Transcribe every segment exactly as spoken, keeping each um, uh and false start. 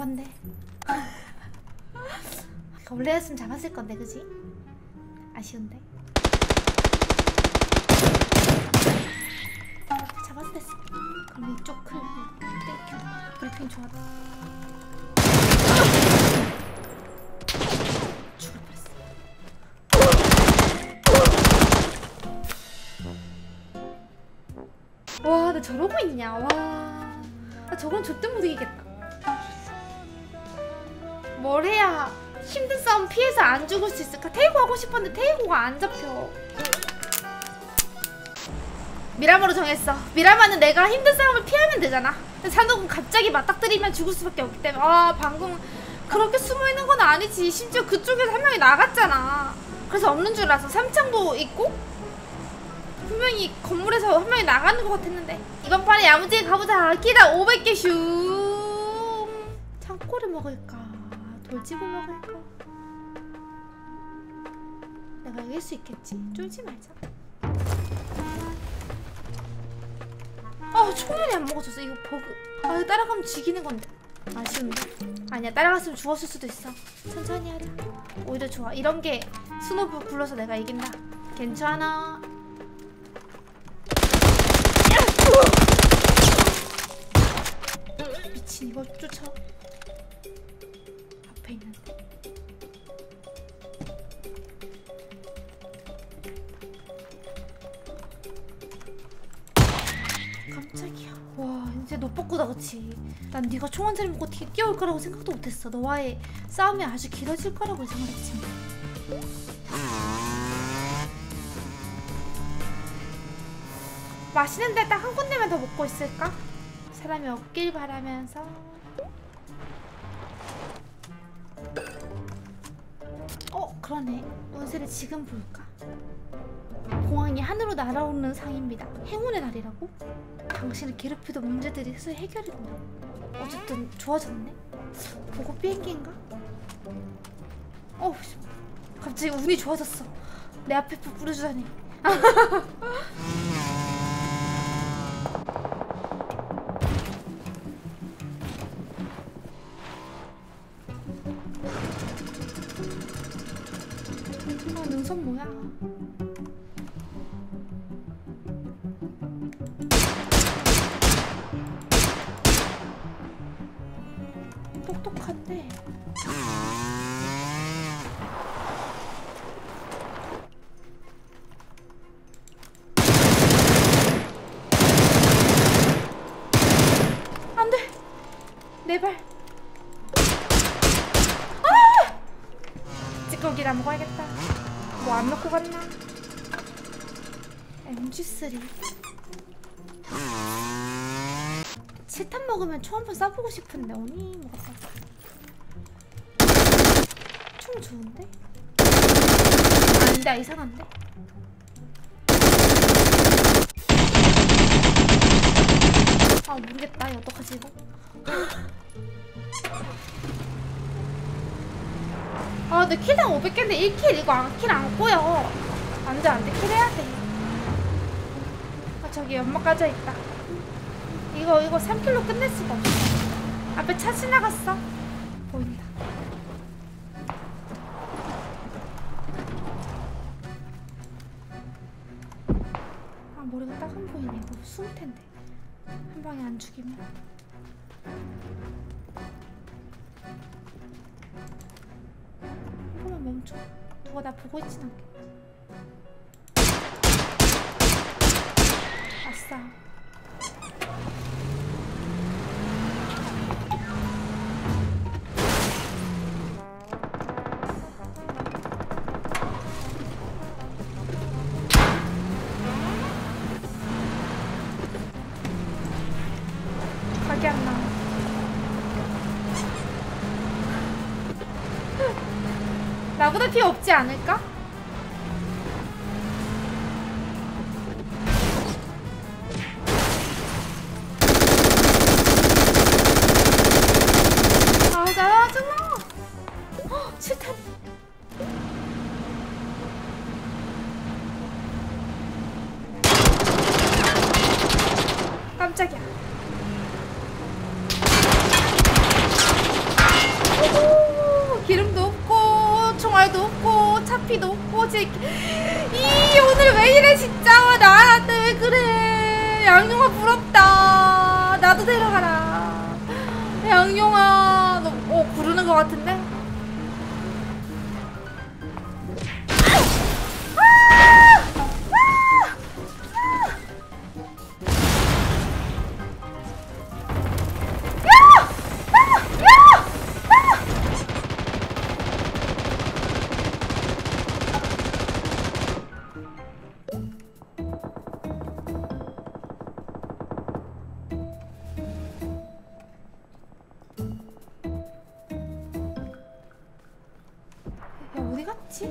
건데. 원래였으면 잡았을 건데, 그지? 아쉬운데. 잡았을 때 그럼 이쪽 클 땡큐. 브리핑 좋았다. 죽을 뻔했어. 와, 나 저러고 있냐? 와, 나 저건 절대 못 이기겠다. 뭘 해야 힘든 싸움 피해서 안 죽을 수 있을까? 테이고 하고 싶었는데 테이고가 안 잡혀. 미라마로 정했어. 미라마는 내가 힘든 싸움을 피하면 되잖아. 근데 산옥은 갑자기 맞닥뜨리면 죽을 수밖에 없기 때문에. 아, 방금 그렇게 숨어있는 건 아니지. 심지어 그쪽에서 한 명이 나갔잖아. 그래서 없는 줄 알았어. 삼창도 있고 분명히 건물에서 한 명이 나가는 것 같았는데. 이번 판에 야무지게 가보자. 키다 오백 개 슝. 창고를 먹을까 돌집을 먹을까? 내가 이길 수 있겠지. 쫄지 말자. 아, 총알이 안 먹어졌어. 이거 버그. 아, 따라가면 죽이는 건데. 아쉬운데. 아니야, 따라갔으면 죽었을 수도 있어. 천천히 하자. 오히려 좋아. 이런 게 스노브 굴러서 내가 이긴다. 괜찮아. 미친, 이거 쫓아. 앞에 있는데. 깜짝이야. 와, 이제 너 뻗구다, 그치? 난 네가 총 한 자리 먹고 뛰어올 거라고 생각도 못했어. 너와의 싸움이 아주 길어질 거라고 생각했지. 맛있는 데 딱 한 군데만 더 먹고 있을까? 사람이 없길 바라면서. 어, 그러네. 운세를 지금 볼까? 공항이 하늘로 날아오르는 상입니다. 행운의 날이라고? 당신을 괴롭히던 문제들이 스스로 해결이 된다. 어쨌든 좋아졌네? 보고 비행기인가? 어, 갑자기 운이 좋아졌어. 내 앞에 불 뿌려주다니. 아, 능선 뭐야? 똑똑한데. 안 돼. 내 발. 아! 찌꺼기를 안 먹어야겠다. 뭐 안 넣고 갔나? 엠지 쓰리. 칠탄 먹으면 총 한번 쏴보고 싶은데. 언니 먹었다. 총 좋은데? 아닌데, 이상한데? 아, 모르겠다. 이거 어떡하지 이거? 아, 근데 킬당 오백 개인데 일 킬 이거 킬 안 꼬여. 안돼 안돼, 킬 해야 돼. 아, 저기 연막 까져있다. 이거 이거 삼 킬로 끝낼 수가 없어. 앞에 차 지나갔어. 보인다. 아, 머리가 딱 안 보이네. 이거 숨을 텐데. 한 방에 안 죽이면. 이거만 멈춰. 누가 나 보고 있진 않겠다. 아싸. 각이 안 나와. 나보다 피 없지 않을까? 아, 짜증나. 헉, 칠탄. 깜짝이야. 카피도 없고 제... 이 오늘 왜 이래 진짜. 나한테 왜 그래. 양용아 부럽다. 나도 데려가라. 양용아. 너 어, 부르는 것 같은데? 어디 갔지?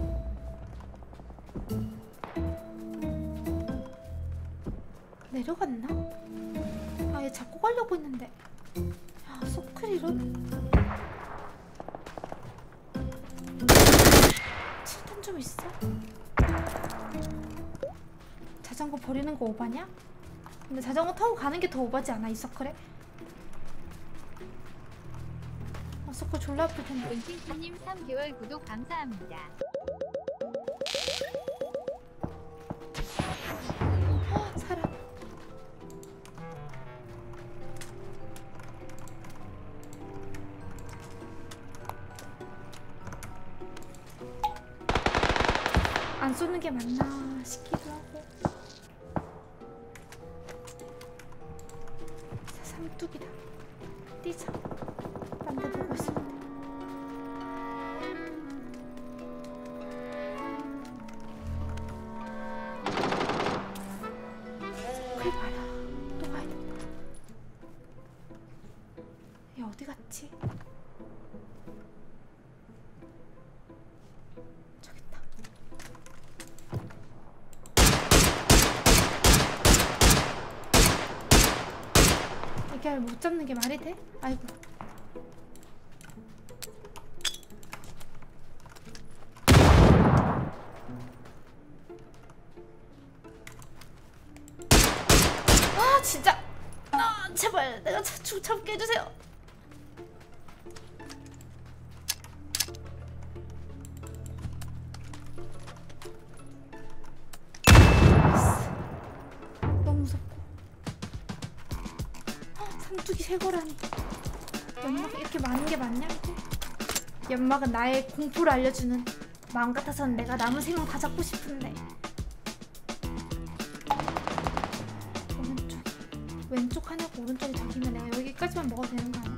내려갔나? 아, 얘 잡고 가려고 했는데. 야, 소크리론? 칠탄 좀 있어? 자전거 버리는 거 오바냐? 근데 자전거 타고 가는 게 더 오바지 않아, 이 서클에? 아, 서클 졸라 아플 텐데. 은진님 삼 개월 구독 감사합니다. 어, 사람. 안 쏘는 게 맞나 싶기도 하고. 삼뚝이다. 뛰자. 딴 데 보고 있을 때. 그래 봐라. 또 가야 된다. 얘 어디 갔지? 저기 있다. 이게 못 잡는 게 말이 돼? 아이고. 아 진짜. 아 제발 내가 차, 잡게 해주세요. 너무 무섭고. 삼뚝이 세고라니. 연막 이렇게 많은 게 맞냐 이게? 연막은 나의 공포를 알려주는. 마음 같아서는 내가 남은 생명 다 잡고 싶은데. 오른쪽 왼쪽 하나고 오른쪽이 저기면 내가 여기까지만 먹어도 되는 거 아니야?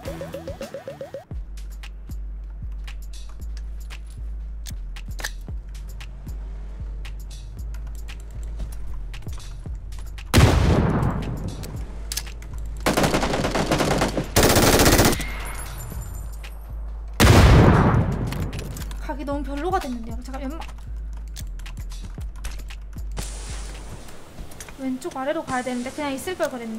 각이 너무 별로가 됐는데요. 잠깐 연막. 왼쪽 아래로 가야 되는데 그냥 있을 걸 그랬네.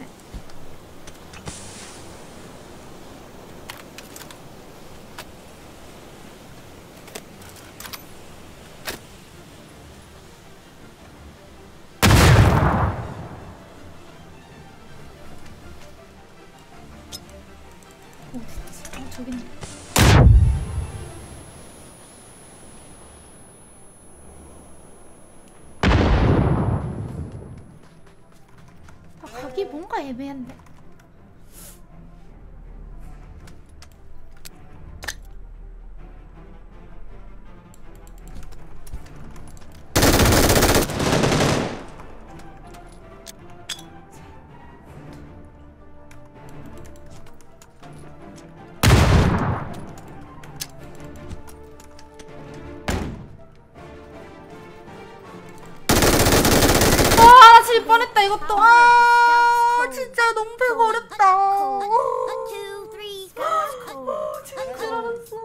어딨지? 어 저기 있네. 각이 뭔가 애매한데. 아, 질 뻔했다 이것도. 아, 진짜 너무 배가 어렵다. 진짜 줄 알았어.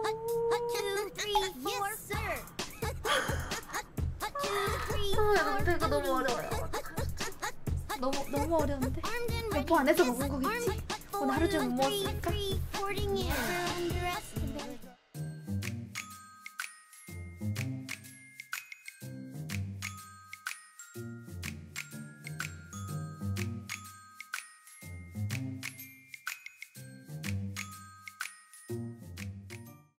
아, 배가 너무 어려워요. 너무 너무 어려운데. 여보 안에서 먹은 거겠지? 오늘 하루 종일 못 먹었으니까.